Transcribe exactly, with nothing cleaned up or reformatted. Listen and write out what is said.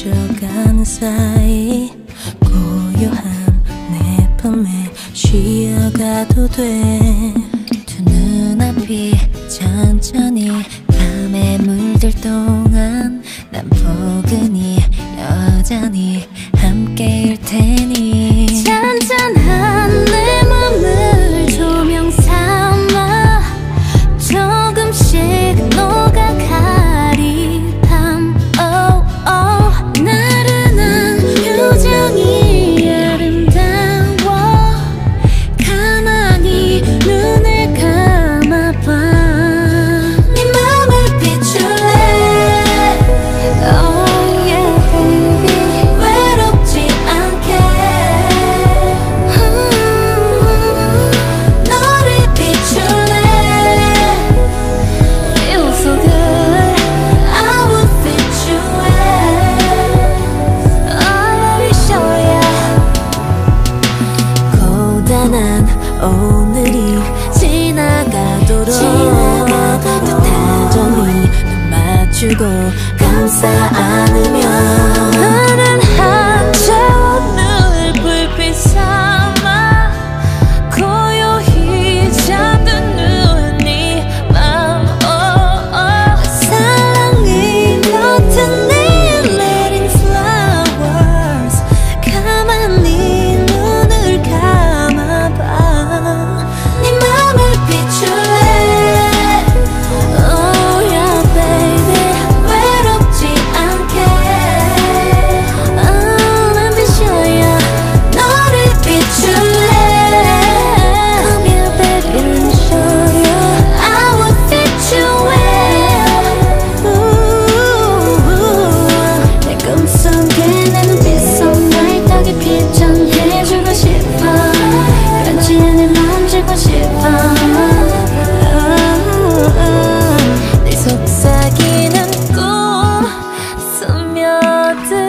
스쳐가는 사이 고요한 내 품에 쉬어가도 돼. 두 눈앞이 천천히 밤에 물들 동안 난 포근히 여전히 함께일 테니 잔잔한 내 맘을 조명 삼아 조금씩 녹아가리 밤 oh, oh. 나른한 표정이 아름다워 가만히 눈을 감아봐. 네 맘을 비출래 oh yeah baby 외롭지 않게 음, 너를 비출래 Feel so good I would fit you in oh, let me show ya. 고단한 오늘이 지나가도록 또 다정히 눈 맞추고 감싸 안으며 나는 한 채워 늘 불빛 삼아 고요히 잠든 눈이 맘 oh, oh. 사랑이 겉은 내 letting flowers 가만히 눈을 감아봐. 네 맘을 비출래 oh yeah baby 외롭지 않게 oh, let me show ya. 너를 비출래 come here baby let me show ya. I would fit you in ooh, 내 꿈속에 내 눈빛 속 날 더 깊이 전해주고 싶어 변치 않을 맘 주고 싶어 내 속삭이는 꿈 스며들